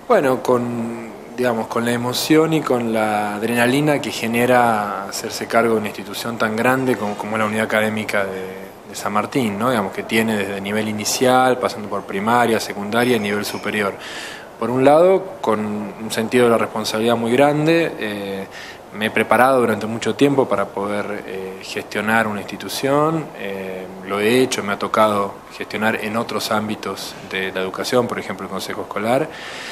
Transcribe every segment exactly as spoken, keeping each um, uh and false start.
Bueno, con, digamos, con la emoción y con la adrenalina que genera hacerse cargo de una institución tan grande como, como la Unidad Académica de, de San Martín, ¿no? Digamos, que tiene desde nivel inicial, pasando por primaria, secundaria y nivel superior. Por un lado, con un sentido de la responsabilidad muy grande, eh, me he preparado durante mucho tiempo para poder eh, gestionar una institución, eh, lo he hecho, me ha tocado gestionar en otros ámbitos de la educación, por ejemplo el Consejo Escolar.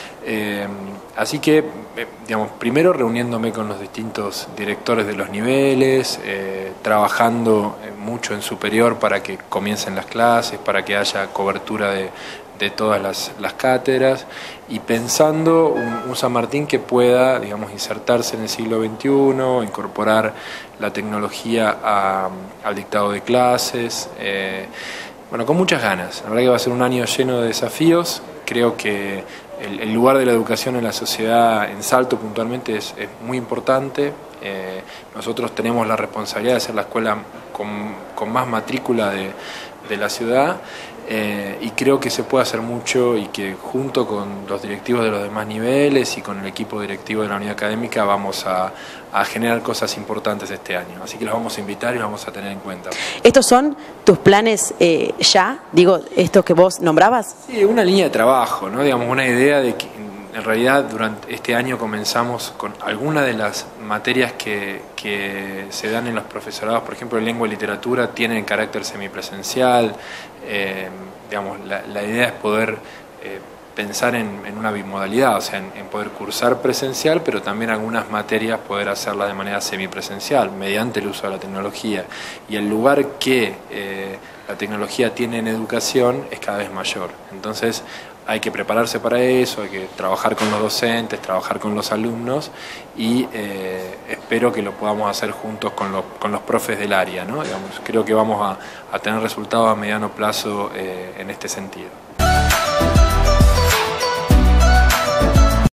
Eh, así que, eh, digamos, primero reuniéndome con los distintos directores de los niveles, eh, trabajando mucho en superior para que comiencen las clases, para que haya cobertura de, de todas las, las cátedras, y pensando un, un San Martín que pueda, digamos, insertarse en el siglo veintiuno, incorporar la tecnología a, al dictado de clases, eh, bueno, con muchas ganas. La verdad que va a ser un año lleno de desafíos. Creo que el, el lugar de la educación en la sociedad, en Salto puntualmente, es, es muy importante. Eh, nosotros tenemos la responsabilidad de ser la escuela con, con más matrícula de, de la ciudad, eh, y creo que se puede hacer mucho y que junto con los directivos de los demás niveles y con el equipo directivo de la unidad académica vamos a, a generar cosas importantes este año. Así que los vamos a invitar y los vamos a tener en cuenta. ¿Estos son tus planes eh, ya? Digo, estos que vos nombrabas. Sí, una línea de trabajo, ¿no? Digamos, una idea de que en realidad durante este año comenzamos con algunas de las materias que, que se dan en los profesorados, por ejemplo, lengua y literatura, tienen carácter semipresencial. Eh, digamos, la, la idea es poder eh, pensar en, en una bimodalidad, o sea, en, en poder cursar presencial, pero también algunas materias poder hacerlas de manera semipresencial, mediante el uso de la tecnología. Y el lugar que eh, la tecnología tiene en educación es cada vez mayor. Entonces, hay que prepararse para eso, hay que trabajar con los docentes, trabajar con los alumnos y eh, espero que lo podamos hacer juntos con los, con los profes del área, ¿no? Digamos, creo que vamos a, a tener resultados a mediano plazo eh, en este sentido.